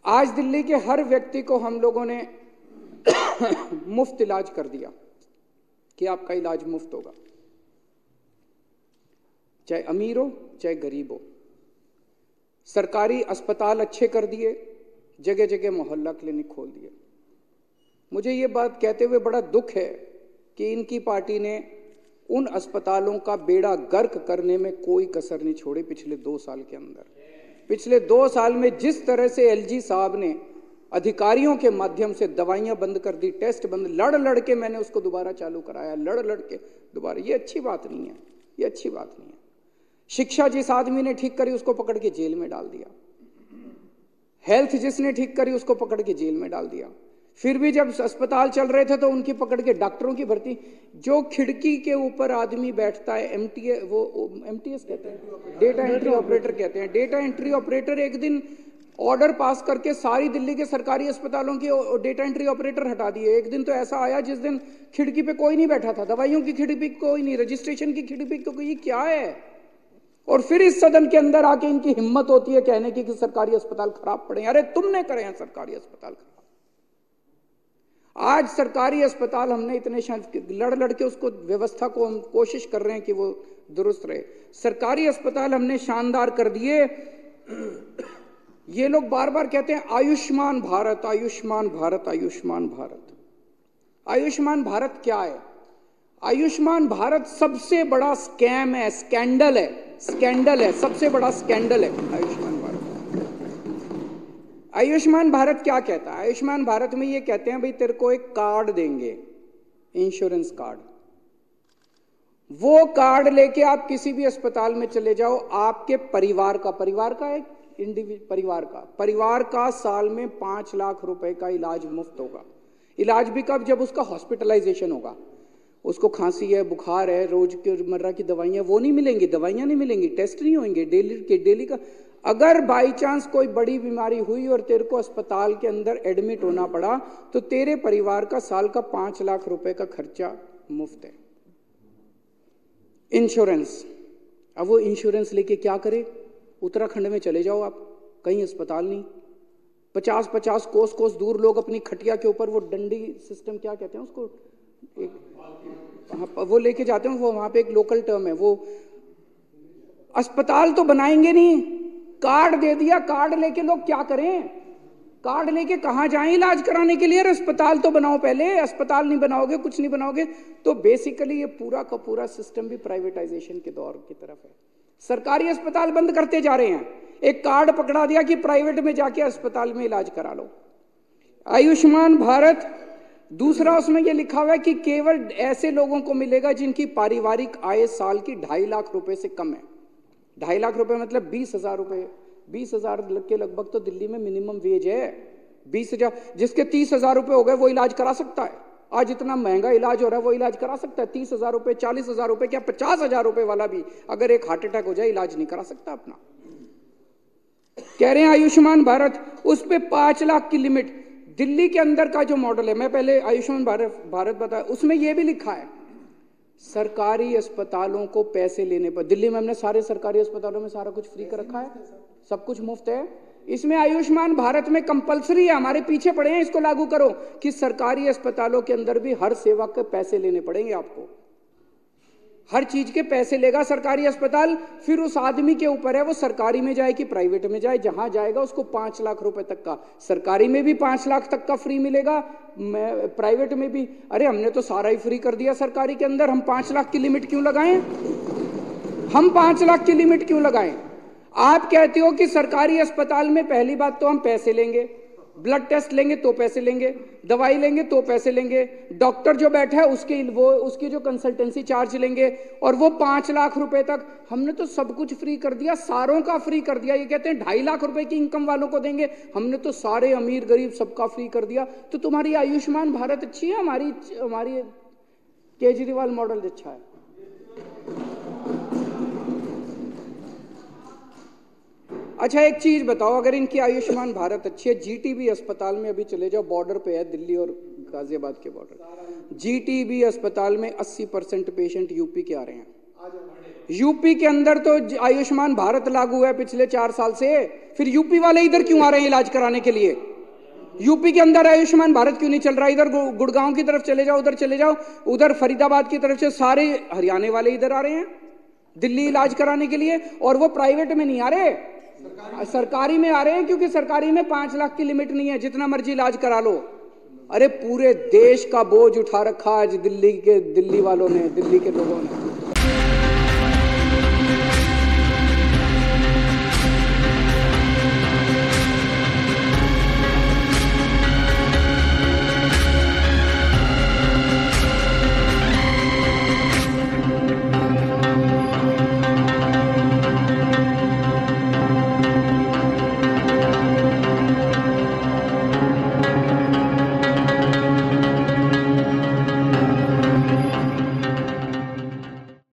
आज दिल्ली के हर व्यक्ति को हम लोगों ने मुफ्त इलाज कर दिया कि आपका इलाज मुफ्त होगा, चाहे अमीर हो चाहे गरीब हो। सरकारी अस्पताल अच्छे कर दिए, जगह जगह मोहल्ला क्लिनिक खोल दिए। मुझे ये बात कहते हुए बड़ा दुख है कि इनकी पार्टी ने उन अस्पतालों का बेड़ा गर्क करने में कोई कसर नहीं छोड़ी पिछले 2 साल के अंदर। पिछले 2 साल में जिस तरह से एलजी साहब ने अधिकारियों के माध्यम से दवाइयां बंद कर दी, टेस्ट बंद, लड़ लड़ के मैंने उसको दोबारा चालू कराया, लड़ लड़ के दोबारा। ये अच्छी बात नहीं है, ये अच्छी बात नहीं है। शिक्षा जिस आदमी ने ठीक करी उसको पकड़ के जेल में डाल दिया, हेल्थ जिसने ठीक करी उसको पकड़ के जेल में डाल दिया। फिर भी जब अस्पताल चल रहे थे तो उनकी पकड़ के डॉक्टरों की भर्ती। जो खिड़की के ऊपर आदमी बैठता है, एमटीएस कहते हैं, डेटा एंट्री ऑपरेटर कहते हैं, डेटा एंट्री ऑपरेटर एक दिन ऑर्डर पास करके सारी दिल्ली के सरकारी अस्पतालों के डेटा एंट्री ऑपरेटर हटा दिए। एक दिन तो ऐसा आया जिस दिन खिड़की पे कोई नहीं बैठा था, दवाइयों की खिड़की पे कोई नहीं, रजिस्ट्रेशन की खिड़की पे कोई। क्या है? और फिर इस सदन के अंदर आके इनकी हिम्मत होती है कहने की कि सरकारी अस्पताल खराब पड़े। अरे तुमने करे हैं सरकारी अस्पताल खराब। आज सरकारी अस्पताल हमने इतने लड़ लड़ के उसको व्यवस्था को हम कोशिश कर रहे हैं कि वो दुरुस्त रहे। सरकारी अस्पताल हमने शानदार कर दिए। ये लोग बार बार कहते हैं आयुष्मान भारत, आयुष्मान भारत, आयुष्मान भारत। आयुष्मान भारत क्या है? आयुष्मान भारत सबसे बड़ा स्कैम है, स्कैंडल है, स्कैंडल है, सबसे बड़ा स्कैंडल है आयुष्मान भारत। आयुष्मान भारत क्या कहता है? आयुष्मान भारत में ये कहते हैं भाई तेरे को एक कार्ड देंगे, इंश्योरेंस कार्ड। वो कार्ड लेके आप किसी भी अस्पताल में चले जाओ, आपके परिवार का एक परिवार का साल में 5 लाख रुपए का इलाज मुफ्त होगा। इलाज भी कब? जब उसका हॉस्पिटलाइजेशन होगा। उसको खांसी है, बुखार है, रोज के रोजमर्रा की दवाइयां वो नहीं मिलेंगी, दवाइयां नहीं मिलेंगी, टेस्ट नहीं होंगे डेली का। अगर बाई चांस कोई बड़ी बीमारी हुई और तेरे को अस्पताल के अंदर एडमिट होना पड़ा तो तेरे परिवार का साल का 5 लाख रुपए का खर्चा मुफ्त है। इंश्योरेंस। अब वो इंश्योरेंस लेके क्या करे? उत्तराखंड में चले जाओ आप, कहीं अस्पताल नहीं, 50-50 कोस दूर लोग अपनी खटिया के ऊपर वो डंडी सिस्टम क्या कहते हैं उसको, वो लेके जाते हैं। वो वहां पे एक लोकल टर्म है। वो अस्पताल तो बनाएंगे नहीं, कार्ड दे दिया। कार्ड लेके लोग क्या करें? कार्ड लेके कहां जाएं इलाज कराने के लिए? अस्पताल तो बनाओ पहले। अस्पताल नहीं बनाओगे, कुछ नहीं बनाओगे तो बेसिकली ये पूरा का पूरा सिस्टम भी प्राइवेटाइजेशन के दौर की तरफ है। सरकारी अस्पताल बंद करते जा रहे हैं, एक कार्ड पकड़ा दिया कि प्राइवेट में जाके अस्पताल में इलाज करा लो। आयुष्मान भारत दूसरा, उसमें यह लिखा हुआ है कि केवल ऐसे लोगों को मिलेगा जिनकी पारिवारिक आय साल की 2.5 लाख रुपए से कम है। 2.5 लाख रुपए मतलब 20,000 रुपए, 20,000 के लगभग तो दिल्ली में मिनिमम वेज है। 20,000, जिसके 30,000 रुपए हो गए वो इलाज करा सकता है। आज इतना महंगा इलाज हो रहा है, वो इलाज करा सकता है। 30,000 रुपए, 40,000 रुपए, क्या 50,000 रुपए वाला भी अगर एक हार्ट अटैक हो जाए इलाज नहीं करा सकता अपना। कह रहे हैं आयुष्मान भारत, उस पे 5 लाख की लिमिट। दिल्ली के अंदर का जो मॉडल है, मैं पहले आयुष्मान भारत बताया, उसमें यह भी लिखा है सरकारी अस्पतालों को पैसे लेने पर। दिल्ली में हमने सारे सरकारी अस्पतालों में सारा कुछ फ्री कर रखा है, सब कुछ मुफ्त है। इसमें आयुष्मान भारत में कंपलसरी है, हमारे पीछे पड़े हैं इसको लागू करो कि सरकारी अस्पतालों के अंदर भी हर सेवा के पैसे लेने पड़ेंगे आपको। हर चीज के पैसे लेगा सरकारी अस्पताल। फिर उस आदमी के ऊपर है वो सरकारी में जाए कि प्राइवेट में जाए, जहां जाएगा उसको 5 लाख रुपए तक का, सरकारी में भी 5 लाख तक का फ्री मिलेगा, प्राइवेट में भी। अरे हमने तो सारा ही फ्री कर दिया सरकारी के अंदर, हम 5 लाख की लिमिट क्यों लगाएं? हम 5 लाख की लिमिट क्यों लगाएं? आप कहते हो कि सरकारी अस्पताल में पहली बात तो हम पैसे लेंगे, ब्लड टेस्ट लेंगे तो पैसे लेंगे, दवाई लेंगे तो पैसे लेंगे, डॉक्टर जो बैठा है उसकी जो कंसल्टेंसी चार्ज लेंगे, और वो 5 लाख रुपए तक। हमने तो सब कुछ फ्री कर दिया, सारों का फ्री कर दिया। ये कहते हैं 2.5 लाख रुपए की इनकम वालों को देंगे, हमने तो सारे अमीर गरीब सबका फ्री कर दिया। तो तुम्हारी आयुष्मान भारत अच्छी है, हमारी केजरीवाल मॉडल अच्छा है। अच्छा एक चीज बताओ, अगर इनकी आयुष्मान भारत अच्छी है, जीटीबी अस्पताल में अभी चले जाओ, बॉर्डर पे है दिल्ली और गाजियाबाद के बॉर्डर, जीटीबी अस्पताल में 80% पेशेंट यूपी के आ रहे हैं। यूपी के अंदर तो आयुष्मान भारत लागू है पिछले 4 साल से, फिर यूपी वाले इधर क्यों आ रहे हैं इलाज कराने के लिए? यूपी के अंदर आयुष्मान भारत क्यों नहीं चल रहा? इधर गुड़गांव की तरफ चले जाओ, उधर चले जाओ, उधर फरीदाबाद की तरफ से सारे हरियाणा वाले इधर आ रहे हैं दिल्ली इलाज कराने के लिए, और वो प्राइवेट में नहीं आ रहे, सरकारी में आ रहे हैं, क्योंकि सरकारी में 5 लाख की लिमिट नहीं है, जितना मर्जी इलाज करा लो। अरे पूरे देश का बोझ उठा रखा आज दिल्ली वालों ने, दिल्ली के लोगों ने।